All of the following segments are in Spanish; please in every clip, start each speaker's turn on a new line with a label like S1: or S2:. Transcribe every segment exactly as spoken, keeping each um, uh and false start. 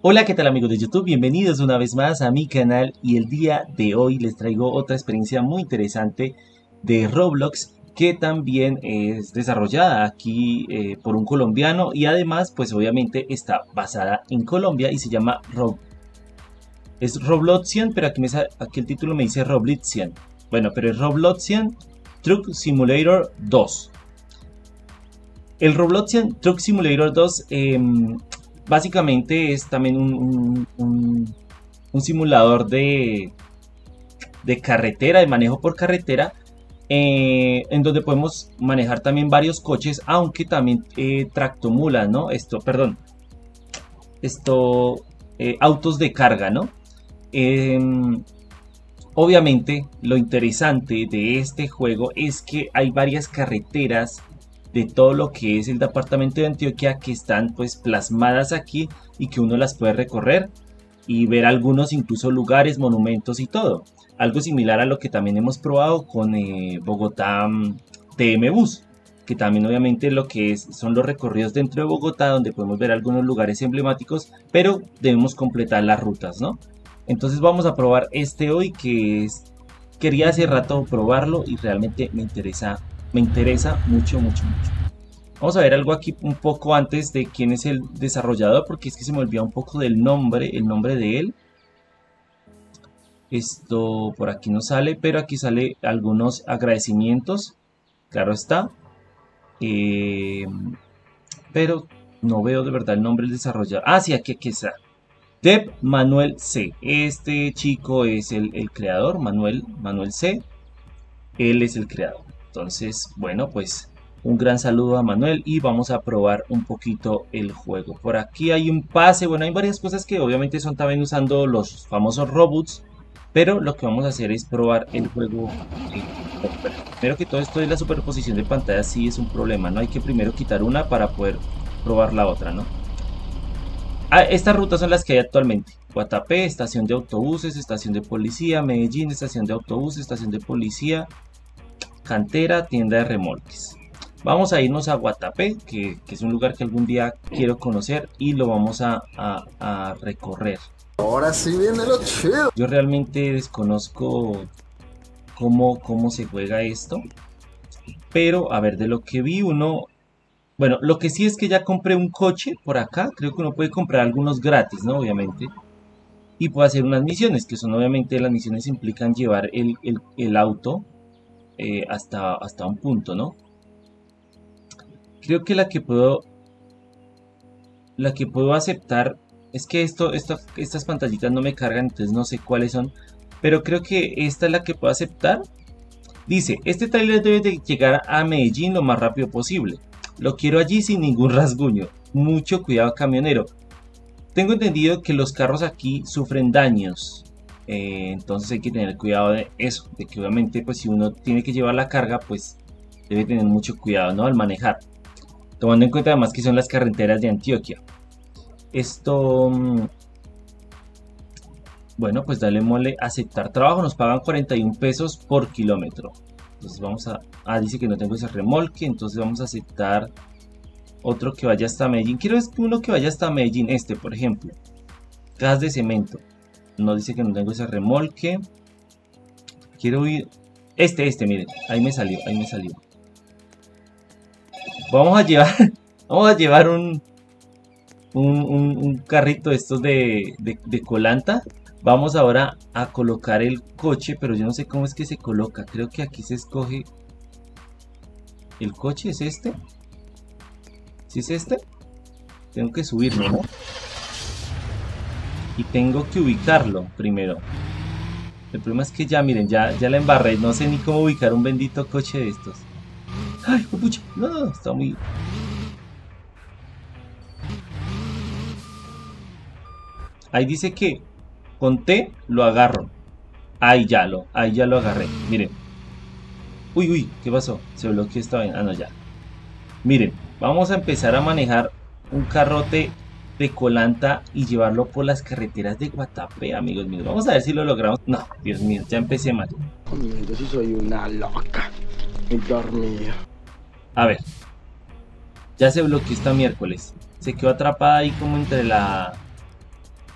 S1: Hola, ¿qué tal amigos de YouTube? Bienvenidos una vez más a mi canal y el día de hoy les traigo otra experiencia muy interesante de Roblox que también es desarrollada aquí eh, por un colombiano y además pues obviamente está basada en Colombia y se llama Rob... Es Robloxian, pero aquí, me sa... aquí el título me dice Robloxian. Bueno, pero es Robloxian Truck Simulator dos. El Robloxian Truck Simulator dos... Eh, básicamente es también un, un, un, un simulador de, de carretera, de manejo por carretera, eh, en donde podemos manejar también varios coches, aunque también eh, tractomulas, ¿no? Esto, perdón, esto, eh, autos de carga, ¿no? Eh, obviamente, lo interesante de este juego es que hay varias carreteras de todo lo que es el departamento de Antioquia que están pues plasmadas aquí y que uno las puede recorrer y ver algunos incluso lugares, monumentos y todo. Algo similar a lo que también hemos probado con eh, Bogotá T M Bus, que también obviamente lo que es, son los recorridos dentro de Bogotá donde podemos ver algunos lugares emblemáticos, pero debemos completar las rutas, ¿no? Entonces vamos a probar este hoy, que es, quería hace rato probarlo y realmente me interesa Me interesa mucho, mucho, mucho. Vamos a ver algo aquí un poco antes de quién es el desarrollador, porque es que se me olvida un poco del nombre, el nombre de él. Esto por aquí no sale, pero aquí sale algunos agradecimientos. Claro está. Eh, pero no veo de verdad el nombre del desarrollador. Ah, sí, aquí, aquí está. Deb Manuel C. Este chico es el, el creador, Manuel, Manuel C. Él es el creador. Entonces, bueno, pues un gran saludo a Manuel y vamos a probar un poquito el juego. Por aquí hay un pase, bueno, hay varias cosas que obviamente son también usando los famosos robots, pero lo que vamos a hacer es probar el juego. Primero que todo, esto de la superposición de pantalla sí es un problema, ¿no? Hay que primero quitar una para poder probar la otra, ¿no? Ah, estas rutas son las que hay actualmente. Guatapé, estación de autobuses, estación de policía, Medellín, estación de autobuses, estación de policía, Cantera, tienda de remolques. Vamos a irnos a Guatapé, que, que es un lugar que algún día quiero conocer y lo vamos a, a, a recorrer.
S2: Ahora sí viene lo chido.
S1: Yo realmente desconozco cómo, cómo se juega esto, pero a ver, de lo que vi uno... Bueno, lo que sí es que ya compré un coche por acá. Creo que uno puede comprar algunos gratis, ¿no? Obviamente. Y puede hacer unas misiones, que son obviamente las misiones implican llevar el, el, el auto Eh, hasta, hasta un punto, ¿no? Creo que la que puedo la que puedo aceptar es que esto, esto estas pantallitas no me cargan, entonces no sé cuáles son, pero creo que esta es la que puedo aceptar. Dice, este trailer debe de llegar a Medellín lo más rápido posible. Lo quiero allí sin ningún rasguño. Mucho cuidado, camionero. Tengo entendido que los carros aquí sufren daños. Eh, entonces hay que tener cuidado de eso, de que obviamente pues si uno tiene que llevar la carga pues debe tener mucho cuidado, ¿no? Al manejar, tomando en cuenta además que son las carreteras de Antioquia. Esto, bueno, pues dale mole aceptar trabajo. Nos pagan cuarenta y un pesos por kilómetro. Entonces vamos a, ah, dice que no tengo ese remolque, entonces vamos a aceptar otro que vaya hasta Medellín. Quiero uno que vaya hasta Medellín, este por ejemplo, gas de cemento. No dice que no tengo ese remolque. Quiero ir... Este, este, miren. Ahí me salió, ahí me salió. Vamos a llevar... Vamos a llevar un... Un, un, un carrito de estos de, de, de colanta. Vamos ahora a colocar el coche. Pero yo no sé cómo es que se coloca. Creo que aquí se escoge... ¿El coche es este? ¿Sí es este? Tengo que subirlo, ¿no? Y tengo que ubicarlo primero. El problema es que ya, miren, ya, ya la embarré. No sé ni cómo ubicar un bendito coche de estos. ¡Ay, pucha! No, no, está muy... Ahí dice que con T lo agarro. Ahí ya lo, ahí ya lo agarré. Miren. Uy, uy, ¿qué pasó? Se bloqueó esta vaina. Ah, no, ya. Miren, vamos a empezar a manejar un carrote de colanta y llevarlo por las carreteras de Guatapé, amigos míos. Vamos a ver si lo logramos. No, Dios mío, ya empecé mal.
S2: Yo sí soy una loca. Y dormida.
S1: A ver. Ya se bloqueó esta miércoles. Se quedó atrapada ahí como entre la...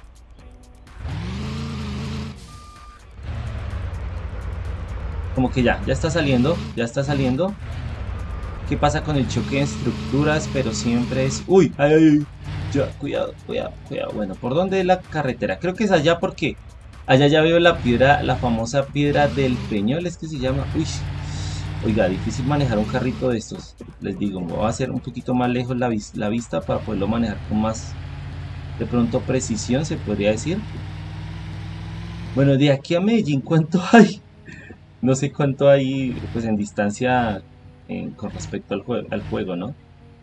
S1: como que ya, ya está saliendo, ya está saliendo. ¿Qué pasa con el choque de estructuras? Pero siempre es... ¡Uy! ¡Ay, ay, ay! Ya, cuidado, cuidado, cuidado. Bueno, ¿por dónde es la carretera? Creo que es allá porque... Allá ya veo la piedra, la famosa piedra del Peñol, es que se llama... Uy, oiga, difícil manejar un carrito de estos. Les digo, me voy a hacer un poquito más lejos la, vis la vista para poderlo manejar con más, de pronto, precisión, se podría decir. Bueno, de aquí a Medellín, ¿cuánto hay? No sé cuánto hay, pues, en distancia eh, con respecto al, jue al juego, ¿no?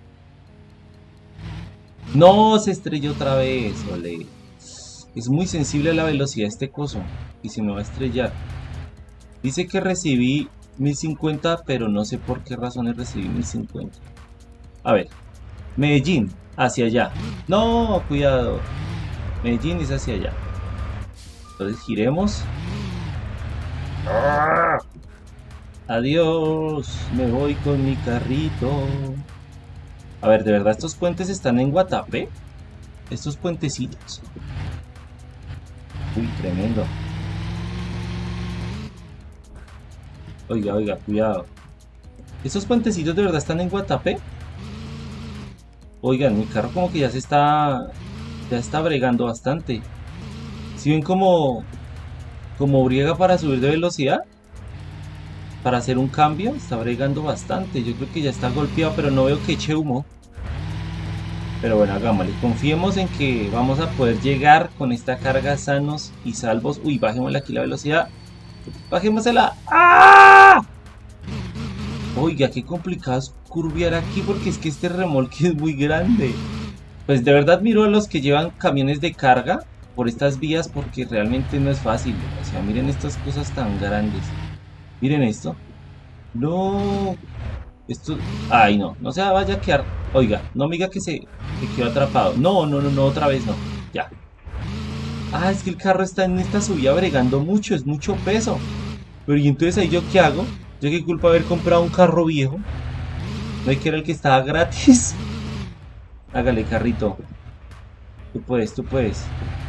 S1: No, se estrelló otra vez, ole. Es muy sensible a la velocidad este coso y se me va a estrellar. Dice que recibí mil cincuenta, pero no sé por qué razones recibí mil cincuenta. A ver, Medellín, hacia allá. No, cuidado. Medellín es hacia allá. Entonces giremos. ¡Ah! Adiós, me voy con mi carrito. A ver, ¿de verdad estos puentes están en Guatapé? Estos puentecitos. Uy, tremendo. Oiga, oiga, cuidado. ¿Estos puentecitos de verdad están en Guatapé? Oigan, mi carro como que ya se está... Ya está bregando bastante. ¿Sí ven como... como briega para subir de velocidad? Para hacer un cambio, está bregando bastante. Yo creo que ya está golpeado, pero no veo que eche humo. Pero bueno, hagámosle. Confiemos en que vamos a poder llegar con esta carga sanos y salvos. Uy, bajémosle aquí la velocidad. Bajémosela. ¡Ah! Oiga, qué complicado es curviar aquí porque es que este remolque es muy grande. Pues de verdad miro a los que llevan camiones de carga por estas vías porque realmente no es fácil. O sea, miren estas cosas tan grandes. Miren esto. No. Esto... Ay, no. No se vaya a quedar... Oiga, no me diga que se que quedó atrapado. No, no, no, no. Otra vez no. Ya. Ah, es que el carro está en esta subida bregando mucho. Es mucho peso. Pero ¿y entonces ahí yo qué hago? Yo qué culpa haber comprado un carro viejo. No hay que era el que estaba gratis. Hágale, carrito. Tú puedes, tú puedes.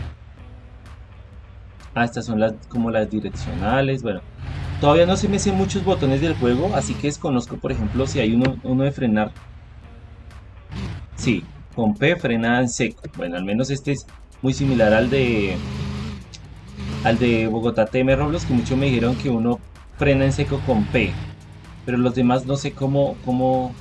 S1: Ah, estas son las como las direccionales. Bueno. Todavía no se me hacen muchos botones del juego, así que desconozco, por ejemplo, si hay uno, uno de frenar. Sí, con P frena en seco. Bueno, al menos este es muy similar al de al de Bogotá T M Roblox, que muchos me dijeron que uno frena en seco con P. Pero los demás no sé cómo, cómo,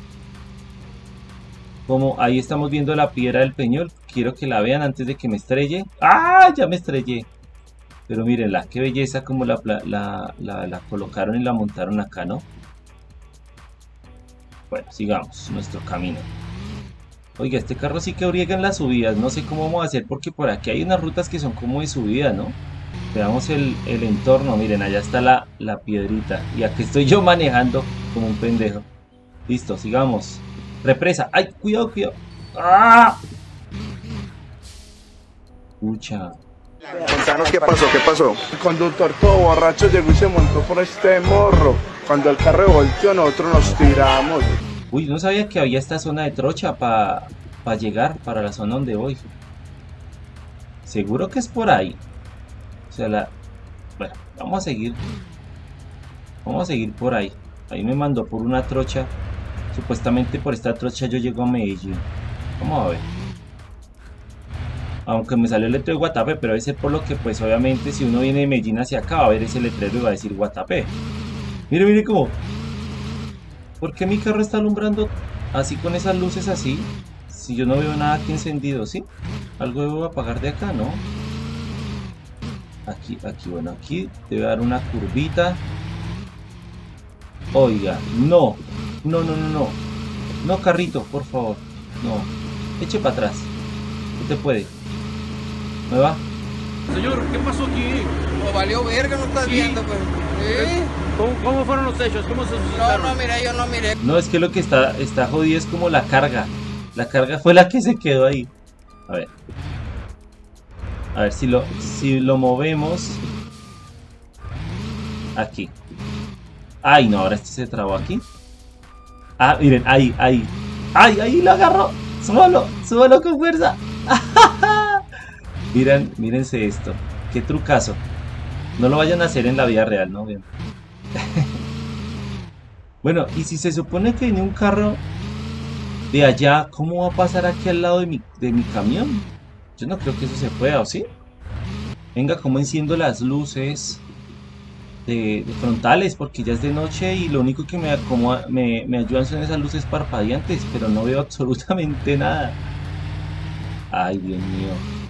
S1: cómo. Ahí estamos viendo la piedra del Peñol. Quiero que la vean antes de que me estrelle. ¡Ah! Ya me estrellé. Pero mírenla, qué belleza como la, la, la, la colocaron y la montaron acá, ¿no? Bueno, sigamos nuestro camino. Oiga, este carro sí que briega en las subidas. No sé cómo vamos a hacer porque por aquí hay unas rutas que son como de subida, ¿no? Veamos el, el entorno. Miren, allá está la, la piedrita. Y aquí estoy yo manejando como un pendejo. Listo, sigamos. Represa. ¡Ay, cuidado, cuidado! ¡Ah! Pucha.
S3: Contanos qué pasó, qué pasó.
S2: El conductor todo borracho llegó y se montó por este morro. Cuando el carro volteó, nosotros nos tiramos.
S1: Uy, no sabía que había esta zona de trocha para pa llegar para la zona donde voy. Seguro que es por ahí. O sea, la... Bueno, vamos a seguir. Vamos a seguir por ahí. Ahí me mandó por una trocha. Supuestamente por esta trocha yo llego a Medellín. Vamos a ver. Aunque me salió el letrero de Guatapé, pero debe ser por lo que, pues, obviamente, si uno viene de Medellín hacia acá, va a ver ese letrero y va a decir Guatapé. Mire, mire cómo. ¿Por qué mi carro está alumbrando así con esas luces así? Si yo no veo nada aquí encendido, ¿sí? Algo debo apagar de acá, ¿no? Aquí, aquí, bueno, aquí debe dar una curvita. Oiga, no. No, no, no, no. No, carrito, por favor. No. Eche para atrás. Usted puede. ¿Me va?
S4: Señor, ¿qué pasó aquí?
S5: No valió verga, no estás
S4: Sí.
S5: viendo, pues. ¿Sí?
S4: ¿Cómo, cómo fueron los hechos? ¿Cómo se
S5: No,
S4: suscitaron?
S5: no, mira, yo no miré.
S1: No, es que lo que está, está jodido es como la carga. La carga fue la que se quedó ahí. A ver. A ver si lo, si lo movemos. Aquí. Ay, no, ahora este se trabó aquí. Ah, miren, ahí, ahí. ¡Ay, ahí lo agarró! ¡Súbalo! ¡Súbalo con fuerza! Miren, mírense esto. Qué trucazo. No lo vayan a hacer en la vida real, ¿no? Bien. Bueno, y si se supone que viene un carro de allá, ¿cómo va a pasar aquí al lado de mi, de mi camión? Yo no creo que eso se pueda, ¿o sí? Venga, ¿cómo enciendo las luces de, de frontales? Porque ya es de noche y lo único que me, acomoda, me, me ayudan son esas luces parpadeantes, pero no veo absolutamente nada. Ay, Dios mío.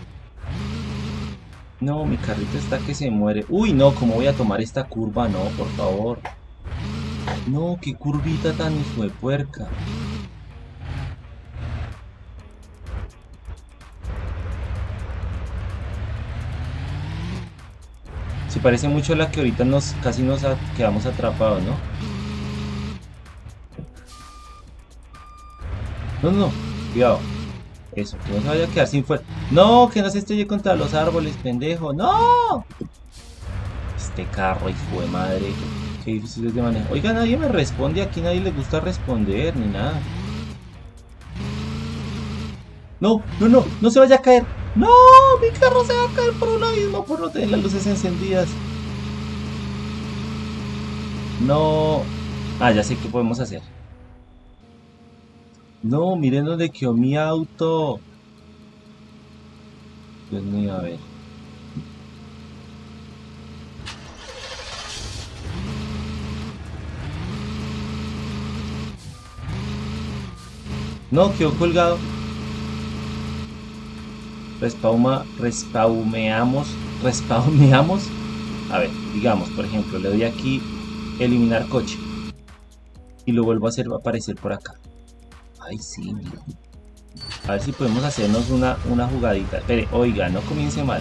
S1: No, mi carrito está que se muere. Uy, no, ¿cómo voy a tomar esta curva? No, por favor. No, qué curvita tan hijo de puerca. Se parece mucho a la que ahorita nos casi nos a, quedamos atrapados, ¿no? No, no, cuidado. Eso, que no se vaya a quedar sin fuerza. No, que no se estrelle contra los árboles, pendejo. ¡No! Este carro, hijo de madre. Qué difícil es de manejar. Oiga, nadie me responde. Aquí nadie le gusta responder ni nada. No, no, no, no se vaya a caer. ¡No! Mi carro se va a caer por un abismo por no tener las luces encendidas. No. Ah, ya sé qué podemos hacer. No, miren dónde quedó mi auto. Dios mío, a ver. No, quedó colgado. Respauma, respaumeamos, respaumeamos. A ver, digamos, por ejemplo, le doy aquí eliminar coche y lo vuelvo a hacer aparecer por acá. Ay, sí, mira. A ver si podemos hacernos una, una jugadita. Espere, oiga, no comience mal.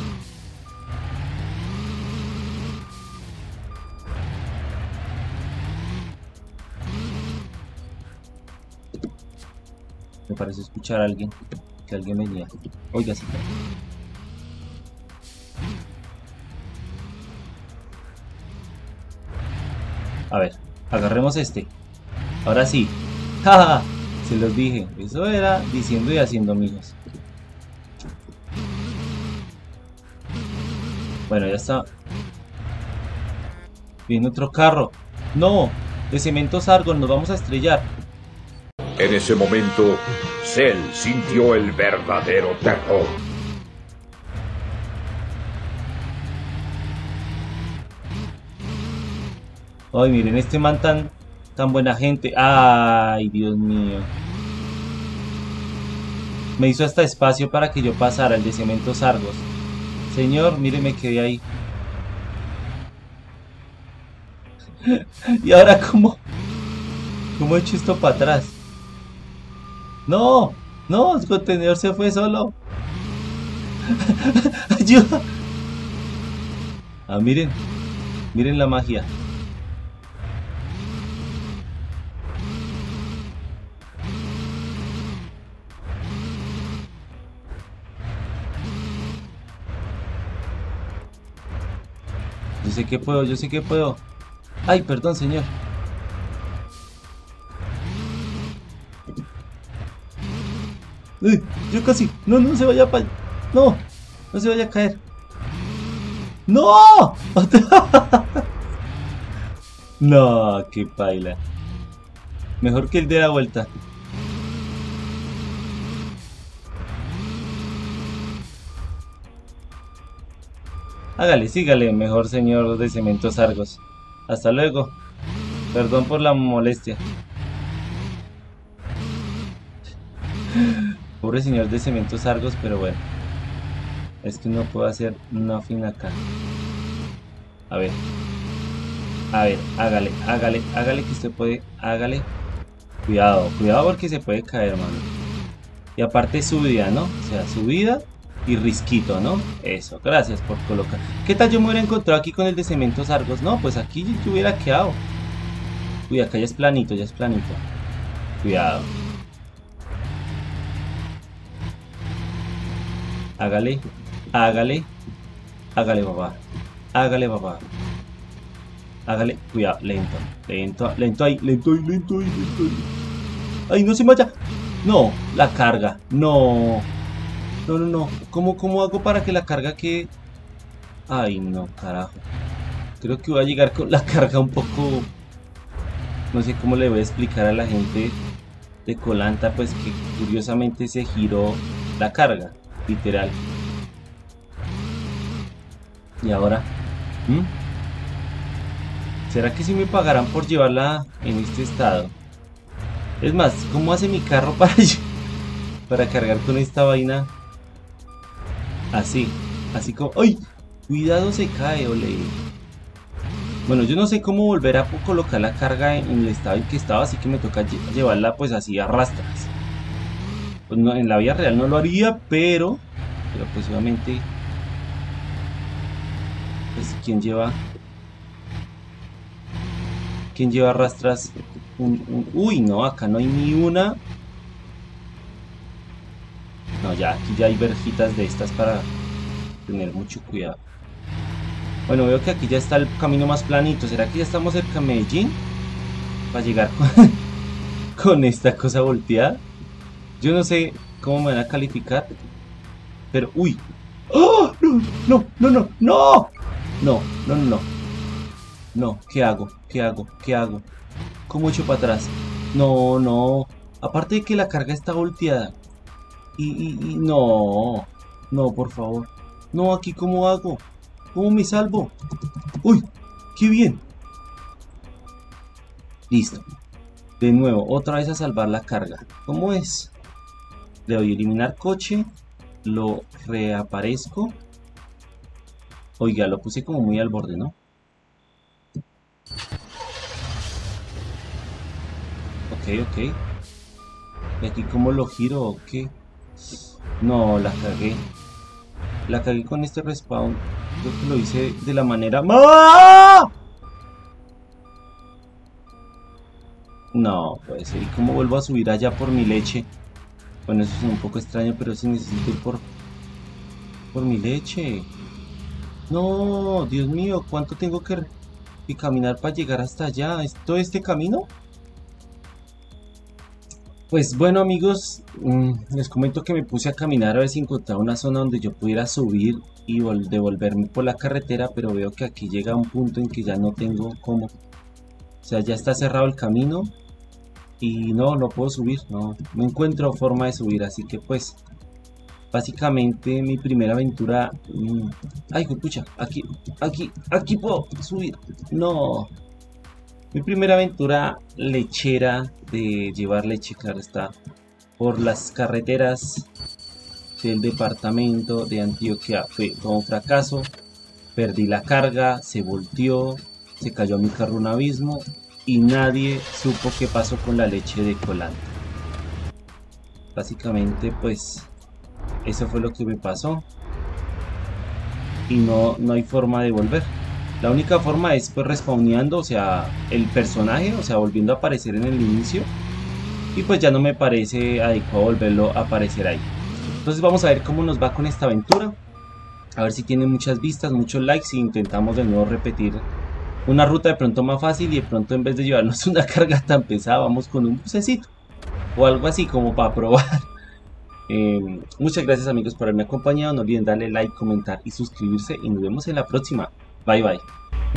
S1: Me parece escuchar a alguien. Que alguien venía. Oiga, sí. A ver, agarremos este. Ahora sí. ¡Ja! Se los dije. Eso era diciendo y haciendo, amigos. Bueno, ya está. Viene otro carro. ¡No! De Cementos Argos, nos vamos a estrellar.
S6: En ese momento, Cell sintió el verdadero terror.
S1: Ay, miren, este man tan, tan buena gente. Ay, Dios mío. Me hizo hasta espacio para que yo pasara, el de Cementos Argos. Señor, mire, me quedé ahí. ¿Y ahora cómo? ¿Cómo he hecho esto para atrás? ¡No! ¡No! El contenedor se fue solo. ¡Ayuda! Ah, miren. Miren la magia. Yo sé que puedo, yo sé que puedo. Ay, perdón, señor. Uy, yo casi. No, no se vaya para. No, no se vaya a caer. ¡No! No, qué paila. Mejor que el de la vuelta. Hágale, sígale, mejor señor de Cementos Argos. Hasta luego. Perdón por la molestia. Pobre señor de Cementos Argos, pero bueno. Es que no puedo hacer nothing acá. A ver. A ver, hágale, hágale, hágale que usted puede. Hágale. Cuidado, cuidado porque se puede caer, mano. Y aparte subida, ¿no? O sea, subida y risquito, ¿no? Eso, gracias por colocar. ¿Qué tal yo me hubiera encontrado aquí con el de Cementos Argos? No, pues aquí yo hubiera quedado. Uy, acá ya es planito, ya es planito. Cuidado. Hágale, hágale, hágale, papá. Hágale, papá. Hágale, cuidado, lento, lento, lento ahí, lento ahí, lento ahí, lento ahí. Ay, no se vaya. No, la carga, no. No, no, no. ¿Cómo, cómo hago para que la carga quede? Ay, no, carajo. Ok, Creo que voy a llegar con la carga un poco... No sé cómo le voy a explicar a la gente de Koh Lanta, pues que curiosamente se giró la carga, literal. Y ahora... ¿Mm? ¿Será que sí me pagarán por llevarla en este estado? Es más, ¿cómo hace mi carro para, para cargar con esta vaina? Así, así como... ¡Ay! Cuidado, se cae, ole. Bueno, yo no sé cómo volver a colocar la carga en el estado en que estaba, así que me toca llevarla pues así a rastras. Pues no, en la vida real no lo haría, pero... Pero pues obviamente... Pues ¿quién lleva? ¿Quién lleva rastras? Un, un, uy, no, acá no hay ni una. No, ya, aquí ya hay verjitas de estas para tener mucho cuidado. Bueno, veo que aquí ya está el camino más planito. ¿Será que ya estamos cerca de Medellín? Para llegar con, con esta cosa volteada. Yo no sé cómo me van a calificar. Pero, uy. ¡Oh! No, no, no, no, no. No, no, no, no. No, ¿qué hago? ¿Qué hago? ¿Qué hago? ¿Cómo echo para atrás? No, no. Aparte de que la carga está volteada. Y, y, y no. No, por favor. No, aquí ¿cómo hago? ¿Cómo me salvo? ¡Uy! ¡Qué bien! Listo. De nuevo, otra vez a salvar la carga. ¿Cómo es? Le doy a eliminar coche. Lo reaparezco. Oiga, lo puse como muy al borde, ¿no? Ok, ok. ¿Y aquí cómo lo giro o qué? No, la cagué. La cagué con este respawn. Creo que lo hice de la manera... ¡Ah! No, puede ser. ¿Y cómo vuelvo a subir allá por mi leche? Bueno, eso es un poco extraño, pero sí necesito ir por... Por mi leche. No, Dios mío, ¿cuánto tengo que, que caminar para llegar hasta allá? ¿Es todo este camino? Pues bueno, amigos, mmm, les comento que me puse a caminar a ver si encontraba una zona donde yo pudiera subir y devolverme por la carretera, pero veo que aquí llega un punto en que ya no tengo cómo. O sea, ya está cerrado el camino y no, no puedo subir, no, no encuentro forma de subir, así que pues... Básicamente mi primera aventura... Mmm, ay, pucha, aquí, aquí, aquí puedo subir. No. Mi primera aventura lechera de llevar leche, claro está, por las carreteras del departamento de Antioquia fue todo un fracaso. Perdí la carga, se volteó, se cayó mi carro a un abismo y nadie supo qué pasó con la leche de Koh Lanta. Básicamente pues... Eso fue lo que me pasó. Y no, no hay forma de volver. La única forma es pues respawneando, o sea, el personaje, o sea, volviendo a aparecer en el inicio. Y pues ya no me parece adecuado volverlo a aparecer ahí. Entonces vamos a ver cómo nos va con esta aventura. A ver si tiene muchas vistas, muchos likes y intentamos de nuevo repetir una ruta de pronto más fácil. Y de pronto en vez de llevarnos una carga tan pesada, vamos con un bucecito. O algo así como para probar. Eh, muchas gracias amigos por haberme acompañado, no olviden darle like, comentar y suscribirse y nos vemos en la próxima. Bye bye.